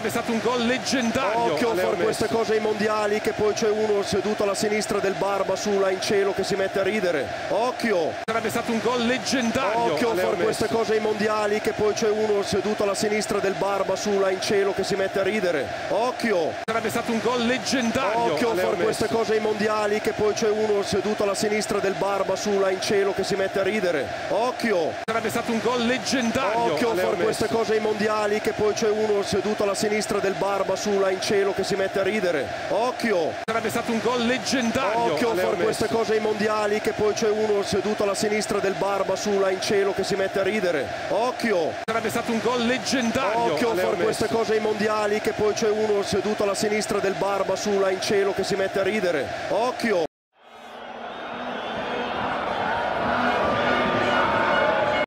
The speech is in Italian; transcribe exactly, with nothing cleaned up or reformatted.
Sarebbe stato un gol leggendario. Occhio a fare queste cose ai mondiali, che poi c'è uno seduto alla sinistra del Barba sulla in cielo che si mette a ridere. Occhio! Sarebbe stato un gol leggendario. Occhio a fare queste cose ai mondiali, che poi c'è uno seduto alla sinistra del Barba sulla in cielo che si mette a ridere. Occhio! Sarebbe stato un gol leggendario. Occhio a fare queste cose ai mondiali, che poi c'è uno seduto alla sinistra del Barba sulla in cielo che si mette a ridere. Occhio! Sarebbe stato un gol leggendario. Occhio a fare queste cose ai mondiali, che poi c'è uno seduto alla sinistra del Barba sulla in cielo che si mette a ridere. Occhio! Sarebbe stato un gol leggendario. Occhio a fare queste cose ai mondiali, che poi c'è uno seduto alla sinistra del Barba sulla in cielo che si mette a ridere. Occhio! Sarebbe stato un gol leggendario. Occhio a fare queste cose ai mondiali, che poi c'è uno seduto alla sinistra del Barba sulla in cielo che si mette a ridere. Occhio!